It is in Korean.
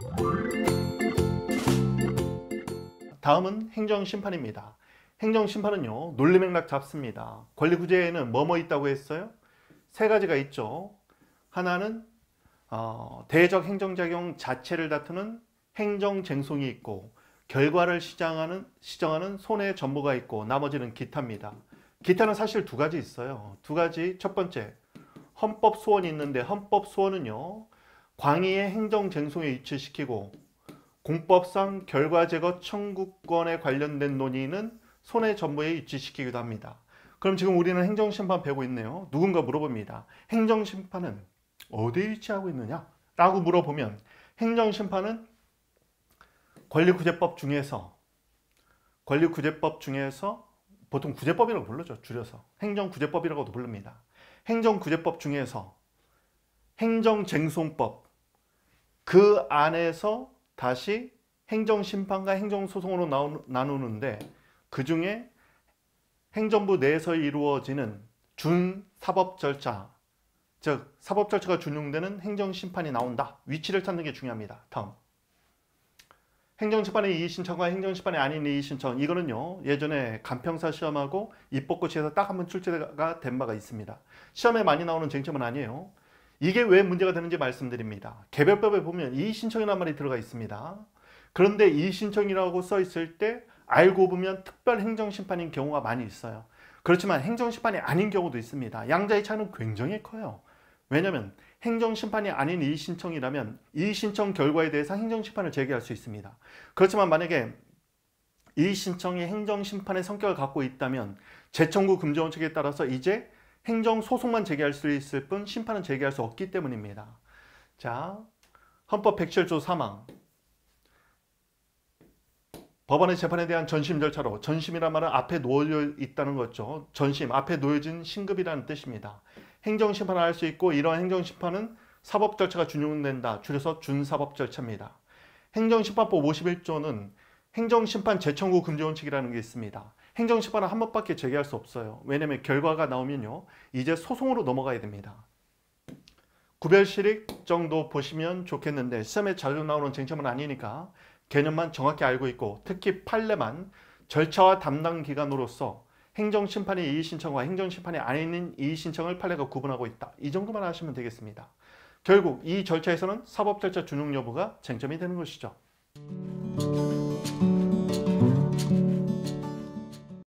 다음은 행정심판입니다. 행정심판은요, 논리맥락 잡습니다. 권리구제에는 뭐뭐 있다고 했어요? 세 가지가 있죠. 하나는 대적 행정작용 자체를 다투는 행정쟁송이 있고, 결과를 시정하는 손해전부가 있고, 나머지는 기타입니다. 기타는 사실 두 가지 있어요. 두 가지. 첫 번째, 헌법소원이 있는데 헌법소원은요, 광의의 행정쟁송에 위치시키고 공법상 결과제거 청구권에 관련된 논의는 손해전부에 위치시키기도 합니다. 그럼 지금 우리는 행정심판 배우고 있네요. 누군가 물어봅니다. 행정심판은 어디에 위치하고 있느냐? 라고 물어보면 행정심판은 권리구제법 중에서 보통 구제법이라고 부르죠. 줄여서 행정구제법이라고도 부릅니다. 행정구제법 중에서 행정쟁송법, 그 안에서 다시 행정심판과 행정소송으로 나누는데, 그 중에 행정부 내에서 이루어지는 준사법절차, 즉 사법절차가 준용되는 행정심판이 나온다. 위치를 찾는 게 중요합니다. 다음, 행정심판의 이의신청과 행정심판이 아닌 이의신청, 이거는요, 예전에 간평사 시험하고 입법고시에서 딱 한 번 출제가 된 바가 있습니다. 시험에 많이 나오는 쟁점은 아니에요. 이게 왜 문제가 되는지 말씀드립니다. 개별법에 보면 이의신청이라는 말이 들어가 있습니다. 그런데 이의신청이라고 써 있을 때 알고 보면 특별행정심판인 경우가 많이 있어요. 그렇지만 행정심판이 아닌 경우도 있습니다. 양자의 차이는 굉장히 커요. 왜냐하면 행정심판이 아닌 이의신청이라면 이의신청 결과에 대해서 행정심판을 제기할 수 있습니다. 그렇지만 만약에 이의신청이 행정심판의 성격을 갖고 있다면 재청구 금지 원칙에 따라서 이제 행정소송만 제기할 수 있을 뿐 심판은 제기할 수 없기 때문입니다. 자, 헌법 107조 3항. 법원의 재판에 대한 전심 절차로, 전심이란 말은 앞에 놓여 있다는 거죠. 전심, 앞에 놓여진 신급이라는 뜻입니다. 행정심판을 할 수 있고, 이러한 행정심판은 사법절차가 준용된다. 줄여서 준사법절차입니다. 행정심판법 51조는 행정심판 재청구 금지 원칙이라는 게 있습니다. 행정심판은 한 번밖에 제기할 수 없어요. 왜냐하면 결과가 나오면요, 이제 소송으로 넘어가야 됩니다. 구별실익 정도 보시면 좋겠는데 시험에 자주 나오는 쟁점은 아니니까 개념만 정확히 알고 있고, 특히 판례만 절차와 담당 기관으로서 행정심판의 이의신청과 행정심판이 아닌 이의신청을 판례가 구분하고 있다. 이 정도만 하시면 되겠습니다. 결국 이 절차에서는 사법절차 준용 여부가 쟁점이 되는 것이죠.